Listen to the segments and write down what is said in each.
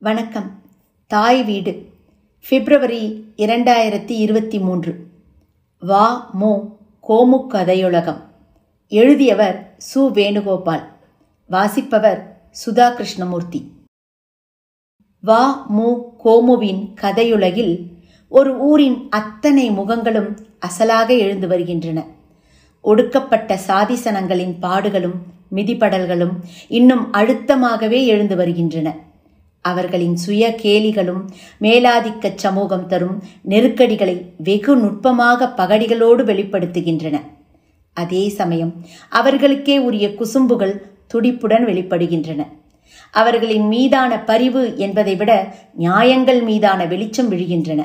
வணக்கம். தாய் வீடு, பிப்ரவரி 2023. வா மு கோமு கதையுலகம். எழுதியவர் சு. வேணுகோபால். வாசிப்பவர் சுதா கிருஷ்ணமூர்த்தி. வா மு கோமுவின் கதையுலகில் ஒரு ஊரின் அத்தனை முகங்களும் அசலாக எழுந்து வருகின்றன. ஒடுக்கப்பட்ட சாதிசனங்களின் பாடுகளும் மிதிபடல்களும் இன்னும் அழுத்தமாகவே எழுந்து வருகின்றன. அவர்களின் சுய கேலிகளும் மேலாதிக்க சமூகம் தரும் நெருக்கடிகளை வெகு நுட்பமாக பகடிகளோடு வெளிப்படுத்துகின்றன. அதே சமயம் அவர்களுக்கே உரிய குசும்புகள் துடிப்புடன் வெளிப்படுகின்றன. அவர்களின் மீதான பரிவு என்பதை விட நியாயங்கள் மீதான வெளிச்சம் விழுகின்றன.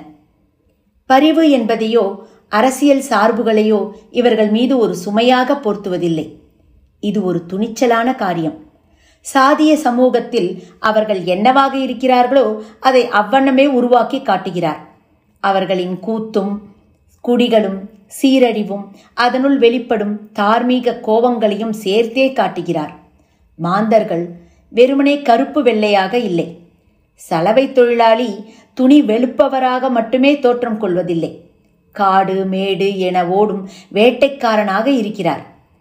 பரிவு என்பதையோ அரசியல் சார்புகளையோ இவர்கள் மீது ஒரு சுமையாக பொருத்துவதில்லை. இது ஒரு துணிச்சலான காரியம். சாதிய சமூகத்தில் அவர்கள் என்னவாக இருக்கிறார்களோ அதை அவ்வண்ணமே உருவாக்கி காட்டுகிறார். அவர்களின் கூத்தும் குடிகளும் சீரழிவும் அதனுள் வெளிப்படும் தார்மீக கோபங்களையும் சேர்த்தே காட்டுகிறார். மாந்தர்கள் வெறுமனே கருப்பு வெள்ளையாக இல்லை. சலவை தொழிலாளி துணி வெளுப்பவராக மட்டுமே தோற்றம் கொள்வதில்லை. காடு மேடு என ஓடும் வேட்டைக்காரனாக இருக்கிறார்.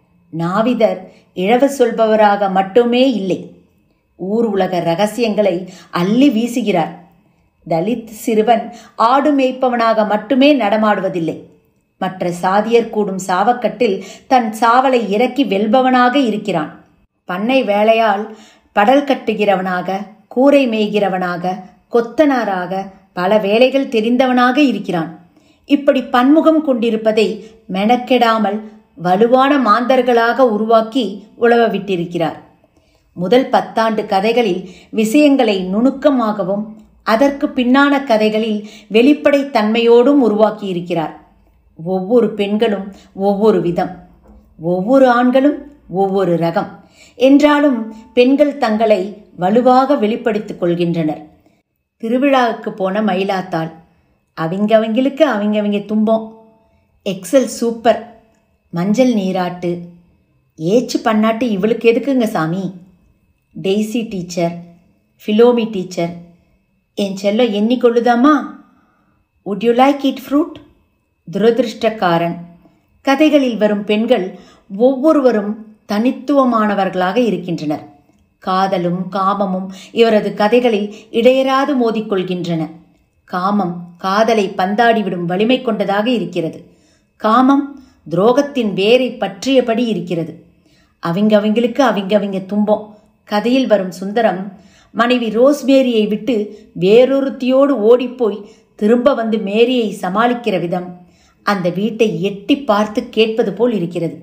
நாவிதர் இழவு சொல்பவராக மட்டுமே இல்லை, ஊர் உலக ரகசியங்களை அள்ளி வீசுகிறார். தலித் சிறுவன் ஆடு மேய்ப்பவனாக மட்டுமே நடமாடுவதில்லை. மற்ற சாதியர் கூடும் சாவக்கட்டில் தன் சாவலை இறக்கி வெல்பவனாக இருக்கிறான். பண்ணை வேலையால் படல் கட்டுகிறவனாக, கூரை மேய்கிறவனாக, கொத்தனாராக, பல வேலைகள் தெரிந்தவனாக இருக்கிறான். இப்படி பன்முகம் கொண்டிருப்பதை மெனக்கெடாமல் வலுவான மாந்தர்களாக உருவாக்கி உழவ விட்டிருக்கிறார். முதல் 10 ஆண்டு கதைகளில் விஷயங்களை நுணுக்கமாகவும் அதற்கு பின்னான கதைகளில் வெளிப்படை தன்மையோடும் உருவாக்கி இருக்கிறார். ஒவ்வொரு பெண்களும் ஒவ்வொரு விதம், ஒவ்வொரு ஆண்களும் ஒவ்வொரு ரகம் என்றாலும் பெண்கள் தங்களை வலுவாக வெளிப்படுத்திக் கொள்கின்றனர். திருவிழாவுக்கு போன மயிலாத்தாள், அவங்களுக்கு அவங்க துன்பம், எக்ஸல் சூப்பர், மஞ்சள் நீராட்டு, ஏச்சு பண்ணாட்டு இவளுக்கு எதுக்குங்க சாமி, டெய்ஸி டீச்சர், ஃபிலோமி டீச்சர், என் செல்லம் எண்ணிக்கொள்ளுதாமா, would you like it fruit, துரதிருஷ்டக்காரன். கதைகளில் வரும் பெண்கள் ஒவ்வொருவரும் தனித்துவமானவர்களாக இருக்கின்றனர். காதலும் காமமும் இவரது கதைகளில் இடையராது மோதிக்கொள்கின்றன. காமம் காதலை பந்தாடிவிடும் வலிமை கொண்டதாக இருக்கிறது. காமம் துரோகத்தின் வேரை பற்றியபடி இருக்கிறது. அவங்களுக்கு அவங்க துன்பம். கதையில் வரும் சுந்தரம் மனைவி ரோஸ்மேரியை விட்டு வேறொருத்தியோடு ஓடிப்போய் திரும்ப வந்து மேரியை சமாளிக்கிற விதம் அந்த வீட்டை எட்டி பார்த்து கேட்பது போல் இருக்கிறது.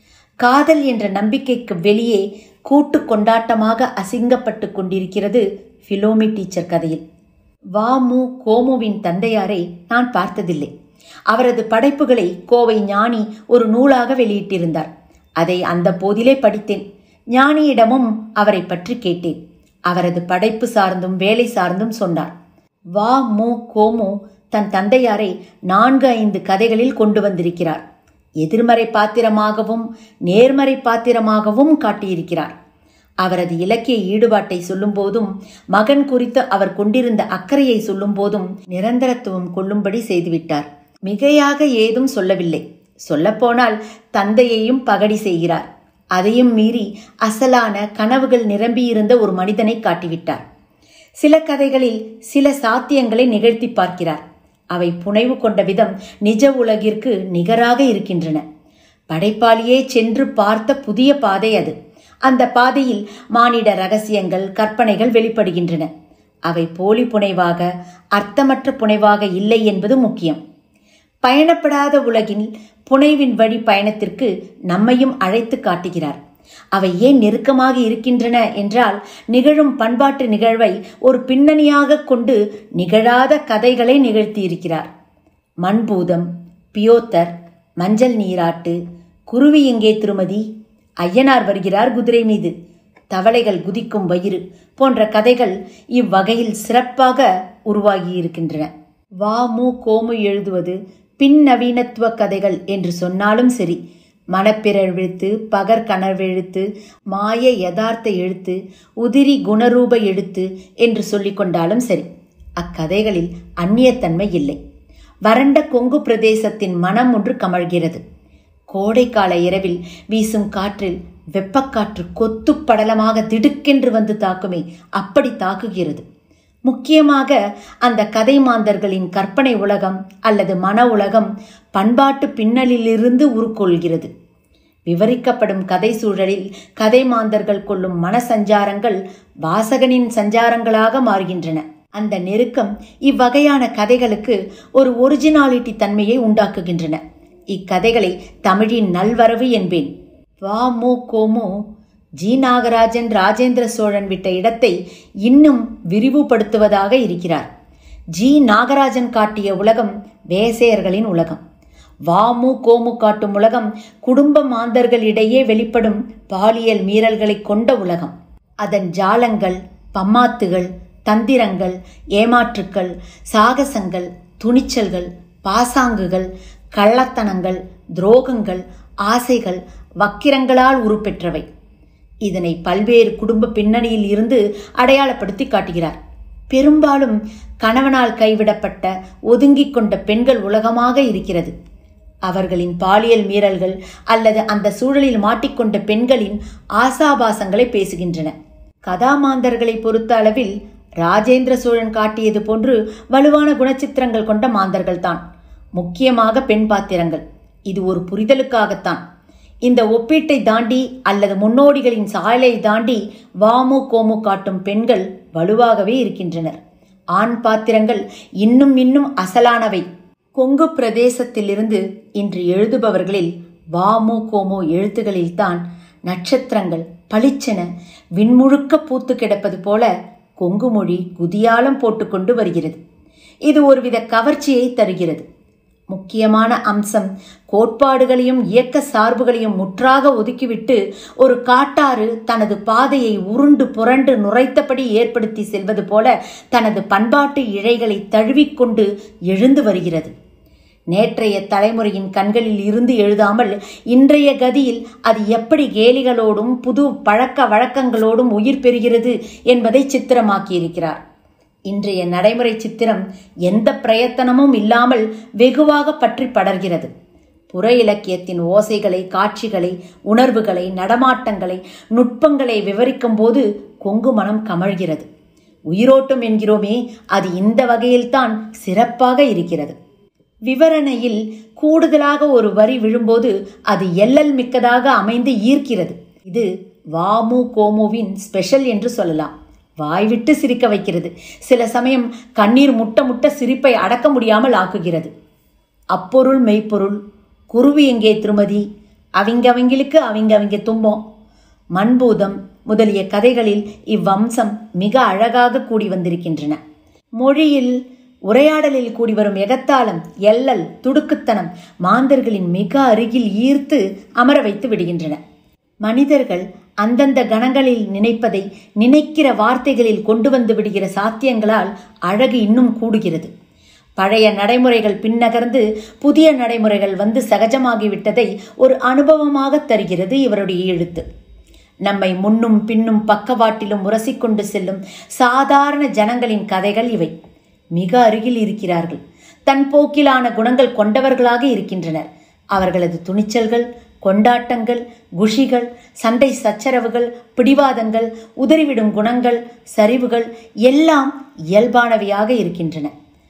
காதல் என்ற நம்பிக்கைக்கு வெளியே கூட்டு கொண்டாட்டமாக அசிங்கப்பட்டு கொண்டிருக்கிறது ஃபிலோமி டீச்சர் கதையில். வா மு கோமுவின் தந்தையாரை நான் பார்த்ததில்லை. அவரது படைப்புகளை கோவை ஞானி ஒரு நூலாக வெளியிட்டிருந்தார். அதை அந்த போதிலே படித்தேன். ஞானியிடமும் அவரை பற்றி கேட்டேன். அவரது படைப்பு சார்ந்தும் வேலை சார்ந்தும் சொன்னார். வா மு கோமு தன் தந்தையாரை 4-5 கதைகளில் கொண்டு வந்திருக்கிறார். எதிர்மறை பாத்திரமாகவும் நேர்மறை பாத்திரமாகவும் காட்டியிருக்கிறார். அவரது இலக்கிய ஈடுபாட்டை சொல்லும் போதும் மகன் குறித்து அவர் கொண்டிருந்த அக்கறையை சொல்லும் போதும் நிரந்தரத்துவம் கொள்ளும்படி செய்துவிட்டார். மிகையாக ஏதும் சொல்லவில்லை. சொல்லப்போனால் தந்தையையும் பகடி செய்கிறார். அதையும் மீறி அசலான கனவுகள் நிரம்பியிருந்த ஒரு மனிதனை காட்டிவிட்டார். சில கதைகளில் சில சாத்தியங்களை நிகழ்த்தி பார்க்கிறார். அவை புனைவு கொண்ட விதம் நிஜ உலகிற்கு நிகராக இருக்கின்றன. படைப்பாளியே சென்று பார்த்த புதிய பாதை அது. அந்த பாதையில் மானிட ரகசியங்கள் கற்பனைகள் வெளிப்படுகின்றன. அவை போலி புனைவாக அர்த்தமற்ற புனைவாக இல்லை என்பது முக்கியம். பயணப்படாத உலகின் புனைவின் வழி பயணத்திற்கு நம்மையும் அழைத்து காட்டுகிறார். அவை ஏன் நெருக்கமாக இருக்கின்றன என்றால் நிகழும் பண்பாட்டு நிகழ்வை ஒரு பின்னணியாக கொண்டு நிகழாத கதைகளை நிகழ்த்தியிருக்கிறார். மண்பூதம், பியோத்தர், மஞ்சள் நீராட்டு, குருவி எங்கே திருமதி, ஐயனார் வருகிறார் குதிரை மீது, தவளைகள் குதிக்கும் வயிறு போன்ற கதைகள் இவ்வகையில் சிறப்பாக உருவாகியிருக்கின்றன. வா மு கோமு எழுதுவது பின் நவீனத்துவ கதைகள் என்று சொன்னாலும் சரி, மனப்பிறழ்வெழுத்து, பகற்கனவெழுத்து, மாய யதார்த்த எழுத்து, உதிரி குணரூப எழுத்து என்று சொல்லிக் கொண்டாலும் சரி, அக்கதைகளில் அந்நியத்தன்மை இல்லை. வறண்ட கொங்கு பிரதேசத்தின் மனம் ஒன்று கமழ்கிறது. கோடைக்கால இரவில் வீசும் காற்றில் வெப்பக்காற்று கொத்து படலமாக திடுக்கென்று வந்து தாக்குமே, அப்படி தாக்குகிறது. முக்கியமாக அந்த கதை மாந்தர்களின் கற்பனை உலகம் அல்லது மன உலகம் பண்பாட்டு பின்னலிலிருந்து உருக்கொள்கிறது. விவரிக்கப்படும் கதை சூழலில் கதை மாந்தர்கள் கொள்ளும் மன சஞ்சாரங்கள் வாசகனின் சஞ்சாரங்களாக மாறுகின்றன. அந்த நெருக்கம் இவ்வகையான கதைகளுக்கு ஒரு ஒரிஜினாலிட்டி தன்மையை உண்டாக்குகின்றன. இக்கதைகளை தமிழின் நல்வரவு என்பேன். வா மு கோமு ஜி. நாகராஜன் ராஜேந்திர சோழன் விட்ட இடத்தை இன்னும் விரிவுபடுத்துவதாக இருக்கிறார். ஜி. நாகராஜன் காட்டிய உலகம் வேசையர்களின் உலகம். வா மு கோமு காட்டும் உலகம் குடும்ப மாந்தர்களிடையே வெளிப்படும் பாலியல் மீறல்களை கொண்ட உலகம். அதன் ஜாலங்கள், பம்மாத்துகள், தந்திரங்கள், ஏமாற்றுக்கள், சாகசங்கள், துணிச்சல்கள், பாசாங்குகள், கள்ளத்தனங்கள், துரோகங்கள், ஆசைகள், வக்கிரங்களால் உருப்பெற்றவை. இதனை பல்வேறு குடும்ப பின்னணியில் இருந்து அடையாளப்படுத்தி காட்டுகிறார். பெரும்பாலும் கணவனால் கைவிடப்பட்ட ஒதுங்கிக் கொண்ட பெண்கள் உலகமாக இருக்கிறது. அவர்களின் பாலியல் மீறல்கள் அல்லது அந்த சூழலில் மாட்டிக்கொண்ட பெண்களின் ஆசாபாசங்களை பேசுகின்றன. கதாமாந்தர்களை பொறுத்த அளவில் ராஜேந்திர சோழன் காட்டியது போன்று வலுவான குணச்சித்திரங்கள் கொண்ட மாந்தர்கள்தான், முக்கியமாக பெண் பாத்திரங்கள். இது ஒரு புரிதலுக்காகத்தான். இந்த ஒப்பீட்டை தாண்டி அல்லது முன்னோடிகளின் சாயலை தாண்டி வாமு கோமு காட்டும் பெண்கள் வலுவாகவே இருக்கின்றனர். ஆண் பாத்திரங்கள் இன்னும் இன்னும் அசலானவை. கொங்கு பிரதேசத்திலிருந்து இன்று எழுதுபவர்களில் வாமு கோமு எழுத்துகளில்தான் நட்சத்திரங்கள் பளிச்சென விண்முழுக்க பூத்து கிடப்பது போல கொங்கு மொழி குதியாலம் போட்டுக்கொண்டு வருகிறது. இது ஒருவித கவர்ச்சியை தருகிறது. முக்கியமான அம்சம், கோட்பாடுகளையும் இயக்க சார்புகளையும் முற்றாக ஒதுக்கிவிட்டு ஒரு காட்டாறு தனது பாதையை உருண்டு புரண்டு நுரைத்தபடி ஏற்படுத்தி செல்வது போல தனது பண்பாட்டு இழைகளை தழுவிக்கொண்டு எழுந்து வருகிறது. நேற்றைய தலைமுறையின் கண்களில் இருந்து எழுதாமல் இன்றைய கதியில் அது எப்படி கேலிகளோடும் புது பழக்க வழக்கங்களோடும் உயிர் பெறுகிறது என்பதை சித்திரமாக்கியிருக்கிறார். இன்றைய நடைமுறை சித்திரம் எந்த பிரயத்தனமும் இல்லாமல் வெகுவாக பற்றி படர்கிறது. புற இலக்கியத்தின் ஓசைகளை, காட்சிகளை, உணர்வுகளை, நடமாட்டங்களை, நுட்பங்களை விவரிக்கும் போது கொங்கு மனம் கமழ்கிறது. உயிரோட்டம் என்கிறோமே, அது இந்த வகையில்தான் சிறப்பாக இருக்கிறது. விவரணையில் கூடுதலாக ஒரு வரி விழும்போது அது எல்லல் மிக்கதாக அமைந்து ஈர்க்கிறது. இது வாமு கோமுவின் ஸ்பெஷல் என்று சொல்லலாம். வாய்விட்டு சிரிக்க வைக்கிறது. சில சமயம் கண்ணீர் முட்ட முட்ட சிரிப்பை அடக்க முடியாமல் ஆக்குகிறது. அப்பொருள் மெய்ப்பொருள், குருவி எங்கே திருமதி, அவங்களுக்கு அவங்க துன்பம், மண்பூதம் முதலிய கதைகளில் இவ்வம்சம் மிக அழகாக கூடி வந்திருக்கின்றன. மொழியில் உரையாடலில் கூடி வரும் எகத்தாளம், எல்லல், துடுக்குத்தனம் மாந்தர்களின் மிக அருகில் ஈர்த்து அமர வைத்து விடுகின்றன. மனிதர்கள் அந்தந்த கணங்களில் நினைப்பதை நினைக்கிற வார்த்தைகளில் கொண்டு வந்து விடுகிற சாத்தியங்களால் அழகு இன்னும் கூடுகிறது. பழைய நடைமுறைகள் பின்னகர்ந்து புதிய நடைமுறைகள் வந்து சகஜமாகிவிட்டதை ஒரு அனுபவமாக தருகிறது இவருடைய எழுத்து. நம்மை முன்னும் பின்னும் பக்கவாட்டிலும் உரசிக்கொண்டு செல்லும் சாதாரண ஜனங்களின் கதைகள் இவை. மிக அருகில் இருக்கிறார்கள். தன் போக்கிலான குணங்கள் கொண்டவர்களாக இருக்கின்றனர். அவர்களது துணிச்சல்கள், கொண்டாட்டங்கள், குஷிகள், சண்டை சச்சரவுகள், பிடிவாதங்கள், உதறிவிடும் குணங்கள், சரிவுகள் எல்லாம் இயல்பானவையாக இருக்கின்றன.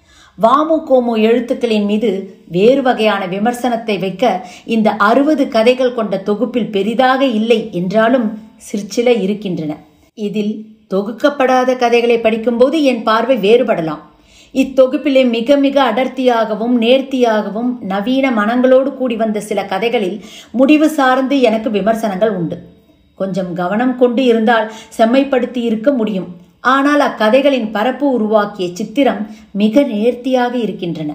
வாமு கோமு எழுத்துக்களின் மீது வேறு வகையான விமர்சனத்தை வைக்க இந்த 60 கதைகள் கொண்ட தொகுப்பில் பெரிதாக இல்லை என்றாலும் சிற்சில இருக்கின்றன. இதில் தொகுக்கப்படாத கதைகளை படிக்கும்போது என் பார்வை வேறுபடலாம். இத்தொகுப்பிலே மிக மிக அடர்த்தியாகவும் நேர்த்தியாகவும் நவீன மனங்களோடு கூடி வந்த சில கதைகளில் முடிவு சார்ந்து எனக்கு விமர்சனங்கள் உண்டு. கொஞ்சம் கவனம் கொண்டு இருந்தால் செம்மைப்படுத்தி இருக்க முடியும். ஆனால் அக்கதைகளின் பரப்பு உருவாக்கிய சித்திரம் மிக நேர்த்தியாக இருக்கின்றன.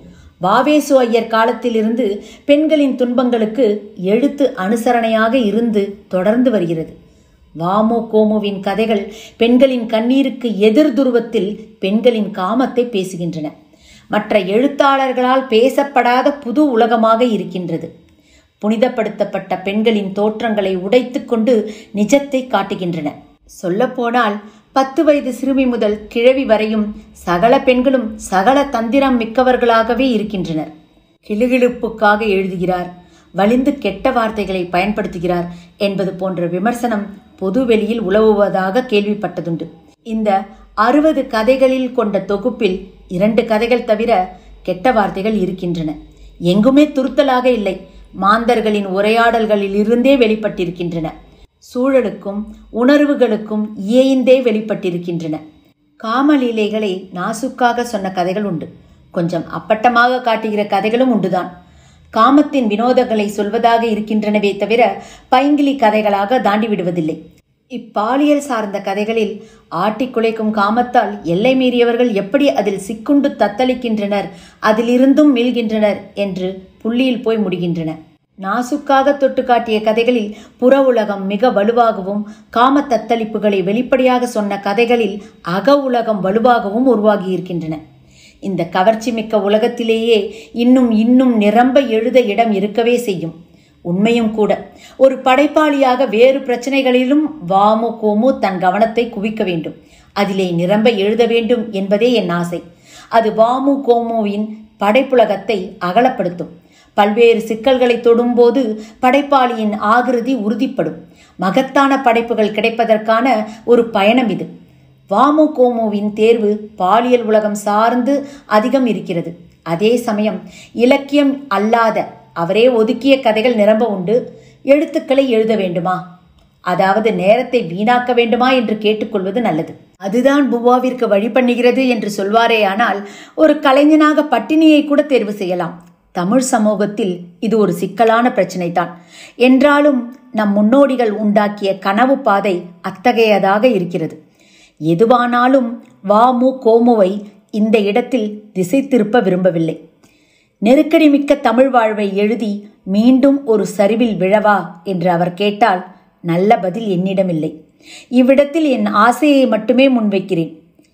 வாவேசு ஐயர் காலத்திலிருந்து பெண்களின் துன்பங்களுக்கு எழுத்து அனுசரணையாக இருந்து தொடர்ந்து வருகிறது. வாமு கோமுவின் கதைகள் பெண்களின் கண்ணீருக்கு எதிர் துருவத்தில் பெண்களின் காமத்தை பேசுகின்றன. மற்ற எழுத்தாளர்களால் பேசப்படாத புது உலகமாக இருக்கின்றது. புனிதப்படுத்தப்பட்ட பெண்களின் தோற்றங்களை உடைத்து கொண்டு நிஜத்தை காட்டுகின்றன. சொல்லப்போனால் 10 வயது சிறுமி முதல் கிழவி வரையும் சகல பெண்களும் சகல தந்திரம் மிக்கவர்களாகவே இருக்கின்றனர். கிளுகிழுப்புக்காக எழுதுகிறார், வலிந்து கெட்ட வார்த்தைகளை பயன்படுத்துகிறார் என்பது போன்ற விமர்சனம் பொது வெளியில் உலவுவதாக கேள்விப்பட்டதுண்டு. இந்த 60 கதைகளில் கொண்ட தொகுப்பில் 2 கதைகள் தவிர கெட்ட வார்த்தைகள் இருக்கின்றன. எங்குமே துருத்தலாக இல்லை, மாந்தர்களின் உரையாடல்களில் இருந்தே வெளிப்பட்டிருக்கின்றன. சூழலுக்கும் உணர்வுகளுக்கும் இயைந்தே வெளிப்பட்டிருக்கின்றன. காமலீலைகளை நாசுக்காக சொன்ன கதைகள் உண்டு, கொஞ்சம் அப்பட்டமாக காட்டுகிற கதைகளும் உண்டுதான். காமத்தின் வினோதங்களை சொல்வதாக இருக்கின்றனவே தவிர பைங்கிலி கதைகளாக தாண்டி விடுவதில்லை. இப்பாலியல் சார்ந்த கதைகளில் ஆட்டி குலைக்கும் காமத்தால் எல்லை மீறியவர்கள் எப்படி அதில் சிக்குண்டு தத்தளிக்கின்றனர், அதிலிருந்தும் மீள்கின்றனர் என்று புள்ளியில் போய் முடிகின்றன. நாசுக்காக தொட்டு காட்டிய கதைகளில் புற உலகம் மிக வலுவாகவும், காம தத்தளிப்புகளை வெளிப்படையாக சொன்ன கதைகளில் அக உலகம் வலுவாகவும் உருவாகியிருக்கின்றன. இந்த கவர்ச்சி மிக்க உலகத்திலேயே இன்னும் நிரம்ப எழுத இடம் இருக்கவே செய்யும். உண்மையும் கூட. ஒரு படைப்பாளியாக வேறு பிரச்சனைகளிலும் வாமு கோமு தன் கவனத்தை குவிக்க வேண்டும், அதிலே நிரம்ப எழுத வேண்டும் என்பதே என் ஆசை. அது வாமு கோமுவின் படைப்புலகத்தை அகலப்படுத்தும். பல்வேறு சிக்கல்களை தொடும்போது படைப்பாளியின் ஆகிருதி உறுதிப்படும். மகத்தான படைப்புகள் கிடைப்பதற்கான ஒரு பயணம் இது. வாமு கோமுவின் தேர்வு பாலியல் உலகம் சார்ந்து அதிகம் இருக்கிறது. அதே சமயம் இலக்கியம் அல்லாத அவரே ஒதுக்கிய கதைகள் நிரம்ப உண்டு. எழுத்துக்களை எழுத வேண்டுமா, அதாவது நேரத்தை வீணாக்க வேண்டுமா என்று கேட்டுக்கொள்வது நல்லது. அதுதான் புவாவிற்கு வழி பண்ணுகிறது என்று சொல்வாரேயானால் ஒரு கலைஞனாக பட்டினியை கூட தேர்வு செய்யலாம். தமிழ் சமூகத்தில் இது ஒரு சிக்கலான பிரச்சினை தான். என்றாலும் நம் முன்னோடிகள் உண்டாக்கிய கனவு பாதை அத்தகையதாக இருக்கிறது. எதுவானாலும் வாமு கோமுவை இந்த இடத்தில் திசை திருப்ப விரும்பவில்லை. நெருக்கடி மிக்க தமிழ் வாழ்வை எழுதி மீண்டும் ஒரு சரிவில் விழவா என்று அவர் கேட்டால் நல்ல பதில் என்னிடமில்லை. இவ்விடத்தில் என் ஆசையை மட்டுமே முன்வைக்கிறேன்.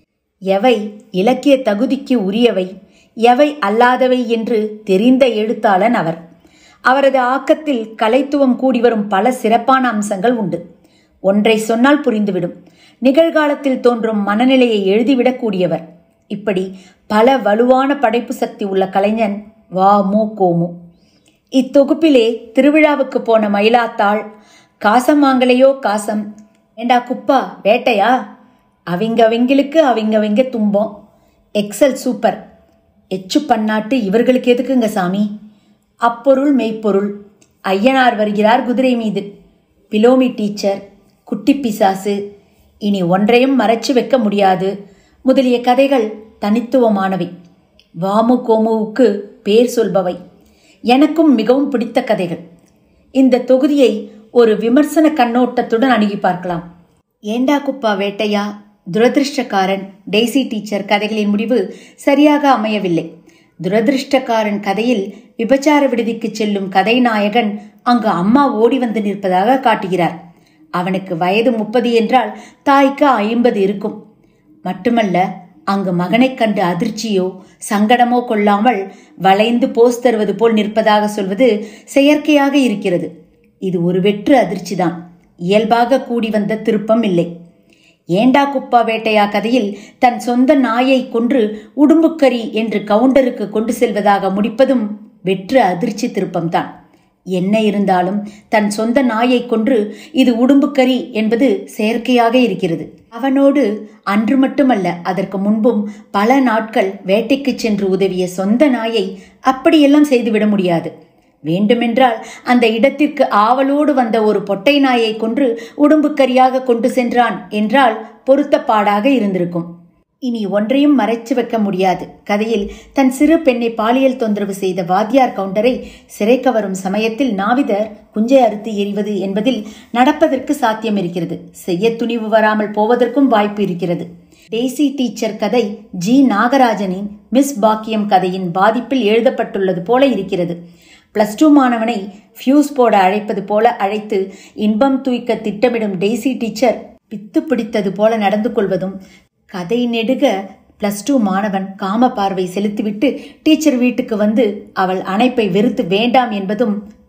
எவை இலக்கிய தகுதிக்கு உரியவை, எவை அல்லாதவை என்று தெரிந்த எழுத்தாளன் அவர். அவரது ஆக்கத்தில் கலைத்துவம் கூடி வரும் பல சிறப்பான அம்சங்கள் உண்டு. ஒன்றை சொன்னால் புரிந்துவிடும். நிகழ்காலத்தில் தோன்றும் மனநிலையை எழுதிவிடக் கூடியவர். இப்படி பல வலுவான படைப்பு சக்தி உள்ள கலைஞன் வாமு கோமு. இத்தொகுப்பிலே திருவிழாவுக்கு போன மயிலாத்தாள், காசம் வாங்கலையோ காசம், ஏண்டா குப்பா வேட்டையா, அவங்களுக்கு அவங்க துன்பம், எக்ஸல் சூப்பர், எச்சு பன்னாட்டு இவர்களுக்கு எதுக்குங்க சாமி, அப்பொருள் மெய்ப்பொருள், ஐயனார் வருகிறார் குதிரை மீது, பிலோமி டீச்சர், குட்டி பிசாசு, இனி ஒன்றையும் மறைச்சு வைக்க முடியாது முதலிய கதைகள் தனித்துவமானவை. வாமு கோமுவுக்கு பேர் சொல்பவை. எனக்கும் மிகவும் பிடித்த கதைகள். இந்த தொகுதியை ஒரு விமர்சன கண்ணோட்டத்துடன் அணுகி பார்க்கலாம். ஏண்டா குப்பா வேட்டையா, துரதிருஷ்டக்காரன், டெய்சி டீச்சர் கதைகளின் முடிவு சரியாக அமையவில்லை. துரதிருஷ்டக்காரன் கதையில் விபச்சார விடுதிக்கு செல்லும் கதை நாயகன் அங்கு அம்மா ஓடி வந்து நிற்பதாக காட்டுகிறார். அவனுக்கு வயது 30 என்றால் தாய்க்கு 50 இருக்கும். மட்டுமல்ல, அங்கு மகனைக் கண்டு அதிர்ச்சியோ சங்கடமோ கொள்ளாமல் வளைந்து போஸ் தருவது போல் நிற்பதாக சொல்வது செயற்கையாக இருக்கிறது. இது ஒரு வெற்று அதிர்ச்சிதான், இயல்பாக கூடி வந்த திருப்பம் இல்லை. ஏண்டா குப்பா வேட்டையா கதையில் தன் சொந்த நாயை கொன்று உடும்புக்கறி என்று கவுண்டருக்கு கொண்டு செல்வதாக முடிப்பதும் வெற்று அதிர்ச்சி திருப்பம்தான். என்ன இருந்தாலும் தன் சொந்த நாயை கொன்று இது உடும்புக்கறி என்பது செயற்கையாக இருக்கிறது. அவனோடு அன்று மட்டுமல்ல, அதற்கு முன்பும் பல நாட்கள் வேட்டைக்கு சென்று உதவிய சொந்த நாயை அப்படியெல்லாம் செய்துவிட முடியாது. வேண்டுமென்றால் அந்த இடத்திற்கு ஆவலோடு வந்த ஒரு பொட்டை நாயை கொன்று உடும்புக்கரியாக கொண்டு சென்றான் என்றால் பொருத்தப்பாடாக இருந்திருக்கும். இனி ஒன்றையும் மறைச்சு வைக்க முடியாது. கதையில் தன் சிறு பெண்ணை பாலியல் தொந்தரவு செய்த வாத்தியார் கவுண்டரை சிறைக்க வரும் சமயத்தில் நாவிதர் குஞ்சை அறுத்து எறிவது என்பதில் நடப்பதற்கு சாத்தியம் இருக்கிறது. செய்ய துணிவு வராமல் போவதற்கும் வாய்ப்பு இருக்கிறது. டெய்சி டீச்சர் கதை ஜி நாகராஜனின் மிஸ் பாக்கியம் கதையின் பாதிப்பில் எழுதப்பட்டுள்ளது போல இருக்கிறது. +2 மாணவனை ஃபியூஸ் போட அழைப்பது போல அழைத்து இன்பம் தூய்க்க திட்டமிடும் டெய்சி டீச்சர் பித்து பிடித்தது போல நடந்து கொள்வதும், கதை நெடுக +2 மாணவன் காம பார்வை செலுத்திவிட்டு டீச்சர் வீட்டுக்கு வந்து அவள் அணைப்பை வெறுத்து வேண்டாம் என்பதும்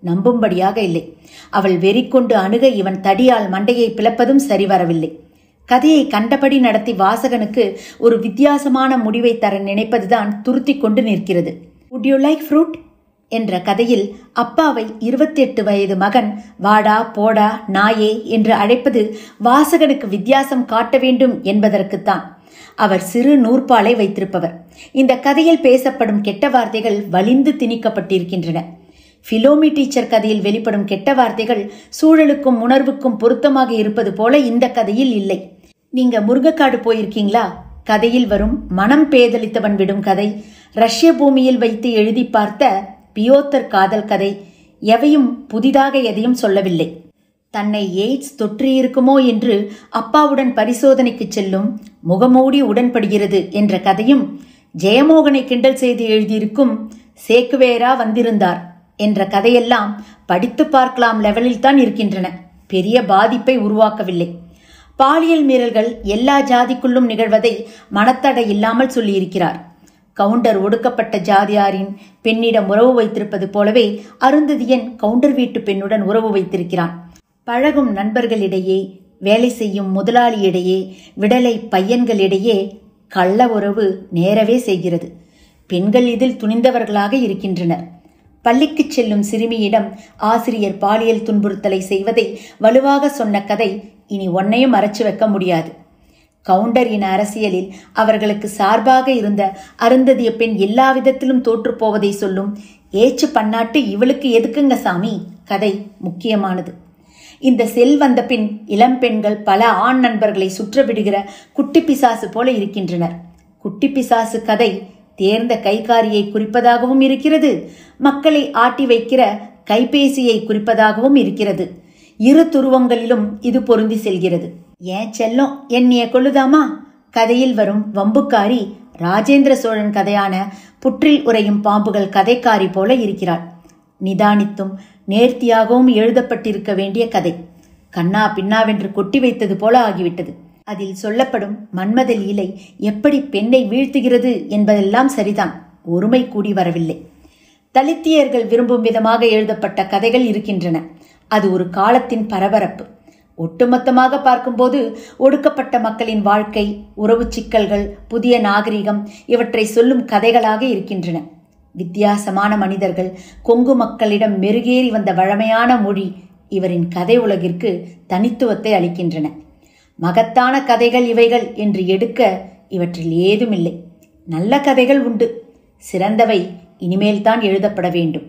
நம்பும்படியாக இல்லை. அவள் வெறி கொண்டு அணுக இவன் தடியால் மண்டையை பிளப்பதும் சரிவரவில்லை. கதையை கண்டபடி நடத்தி வாசகனுக்கு ஒரு வித்தியாசமான முடிவை தர நினைப்பதுதான் துருத்தி கொண்டு நிற்கிறது. Would you like fruit? என்ற கதையில் அப்பாவை 28 வயது மகன் வாடா போடா நாயே என்று அழைப்பது வாசகனுக்கு வித்தியாசம் காட்ட வேண்டும் என்பதற்குத்தான். அவர் சிறு நூற்பாலை வைத்திருப்பவர். இந்த கதையில் பேசப்படும் கெட்ட வார்த்தைகள் வலிந்து திணிக்கப்பட்டிருக்கின்றன. பிலோமி டீச்சர் கதையில் வெளிப்படும் கெட்ட வார்த்தைகள் சூழலுக்கும் உணர்வுக்கும் பொருத்தமாக இருப்பது போல இந்த கதையில் இல்லை. நீங்க முருங்கக்காடு போயிருக்கீங்களா? கதையில் வரும் மனம் பேதலித்தவன் விடும் கதை, ரஷ்ய பூமியில் வைத்து எழுதி பார்த்த பியோத்தர் காதல் கதை எவையும் புதிதாக எதையும் சொல்லவில்லை. தன்னை எய்ட்ஸ் தொற்றியிருக்குமோ என்று அப்பாவுடன் பரிசோதனைக்கு செல்லும் முகமூடி உடன்படுகிறது என்ற கதையும், ஜெயமோகனை கிண்டல் செய்து எழுதியிருக்கும் சேக்குவேரா வந்திருந்தார் என்ற கதையெல்லாம் படித்து பார்க்கலாம் லெவலில் தான் இருக்கின்றன. பெரிய பாதிப்பை உருவாக்கவில்லை. பாலியல் மீறல்கள் எல்லா ஜாதிக்குள்ளும் நிகழ்வதை மனத்தடை இல்லாமல் சொல்லியிருக்கிறார். கவுண்டர் ஒடுக்கப்பட்ட ஜாதியாரின் பெண்ணிடம் உறவு வைத்திருப்பது போலவே அருந்ததியன் கவுண்டர் வீட்டு பெண்ணுடன் உறவு வைத்திருக்கிறான். பழகும் நண்பர்களிடையே, வேலை செய்யும் முதலாளியிடையே, விடலை பையன்களிடையே கள்ள உறவு நேரவே செய்கிறது. பெண்கள் இதில் துணிந்தவர்களாக இருக்கின்றனர். பள்ளிக்கு செல்லும் சிறுமியிடம் ஆசிரியர் பாலியல் துன்புறுத்தலை செய்வதை வலுவாக சொன்ன கதை இனி ஒன்னையும் மறைச்சு வைக்க முடியாது. கவுண்டர் இன அரசியலில் அவர்களுக்கு சார்பாக இருந்த அருந்ததிய பெண் எல்லா விதத்திலும் தோற்று போவதை சொல்லும் ஏச்சு பன்னாட்டு இவளுக்கு எதுக்குங்க சாமி கதை முக்கியமானது. இந்த செல் வந்த பின் இளம் பெண்கள் பல ஆண் நண்பர்களை சுற்றவிடுகிற குட்டி பிசாசு போல இருக்கின்றனர். குட்டி பிசாசு கதை தேர்ந்த கைகாரியை குறிப்பதாகவும் இருக்கிறது, மக்களை ஆட்டி வைக்கிற கைபேசியை குறிப்பதாகவும் இருக்கிறது. இரு துருவங்களிலும் இது பொருந்தி செல்கிறது. ஏன் செல்லம் என்னைய கொள்ளுதாமா? கதையில் வரும் வம்புக்காரி ராஜேந்திர சோழன் கதையான புற்றில் உறையும் பாம்புகள் கதைக்காரி போல இருக்கிறாள். நிதானித்தும் நேர்த்தியாகவும் எழுதப்பட்டிருக்க வேண்டிய கதை கண்ணா பின்னாவென்று கொட்டி வைத்தது போல ஆகிவிட்டது. அதில் சொல்லப்படும் மன்மத லீலை எப்படி பெண்ணை வீழ்த்துகிறது என்பதெல்லாம் சரிதான், ஒருமை கூடி வரவில்லை. தலித்தியர்கள் விரும்பும் விதமாக எழுதப்பட்ட கதைகள் இருக்கின்றன. அது ஒரு காலத்தின் பரபரப்பு. ஒட்டுமொத்தமாக பார்க்கும்போது ஒடுக்கப்பட்ட மக்களின் வாழ்க்கை, உறவு சிக்கல்கள், புதிய நாகரிகம் இவற்றை சொல்லும் கதைகளாக இருக்கின்றன. வித்தியாசமான மனிதர்கள், கொங்கு மக்களிடம் மெருகேறி வந்த வழமையான மொழி இவரின் கதை உலகிற்கு தனித்துவத்தை அளிக்கின்றன. மகத்தான கதைகள் இவைகள் என்று எடுக்க இவற்றில் ஏதுமில்லை. நல்ல கதைகள் உண்டு, சிறந்தவை இனிமேல்தான் எழுதப்பட வேண்டும்.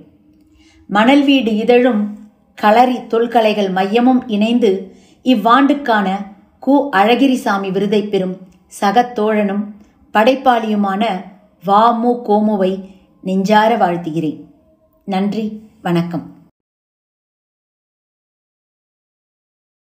மணல் வீடு இதழும் களரி தொல்கலைகள் மையமும் இணைந்து இவ்வாண்டுக்கான கு. அழகிரிசாமி விருதை பெறும் சகத்தோழனும் படைப்பாளியுமான வ. மு. கோமுவை நெஞ்சார வாழ்த்துகிறேன். நன்றி, வணக்கம்.